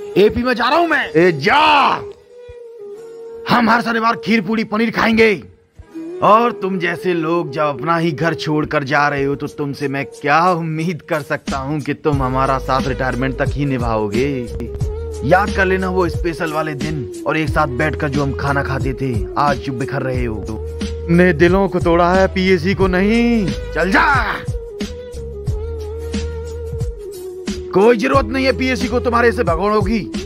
AP में जा रहा हूं मैं। ए जा, हम हर शनिवार खीर पूरी पनीर खाएंगे। और तुम जैसे लोग जब अपना ही घर छोड़कर जा रहे हो तो तुमसे मैं क्या उम्मीद कर सकता हूँ कि तुम हमारा साथ रिटायरमेंट तक ही निभाओगे। याद कर लेना वो स्पेशल वाले दिन और एक साथ बैठकर जो हम खाना खाते थे। आज चुप बिखर रहे हो। तुमने दिलों को तोड़ा है, पीएसी को नहीं। चल जा, कोई जरूरत नहीं है पीएसी को तुम्हारे से भगोड़ों की।